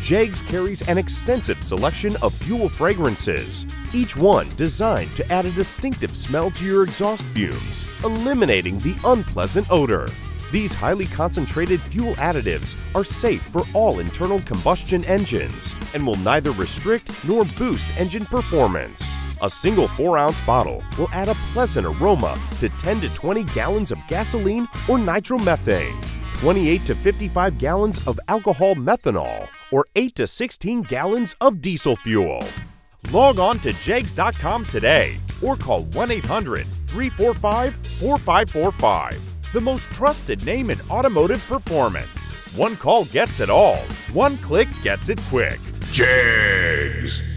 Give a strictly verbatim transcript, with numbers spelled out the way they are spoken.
Jegs carries an extensive selection of fuel fragrances, each one designed to add a distinctive smell to your exhaust fumes, eliminating the unpleasant odor. These highly concentrated fuel additives are safe for all internal combustion engines and will neither restrict nor boost engine performance. A single four ounce bottle will add a pleasant aroma to ten to twenty gallons of gasoline or nitromethane, twenty-eight to fifty-five gallons of alcohol methanol, or eight to sixteen gallons of diesel fuel. Log on to jegs dot com today or call one eight hundred, three four five, four five four five. The most trusted name in automotive performance. One call gets it all. One click gets it quick. Jegs.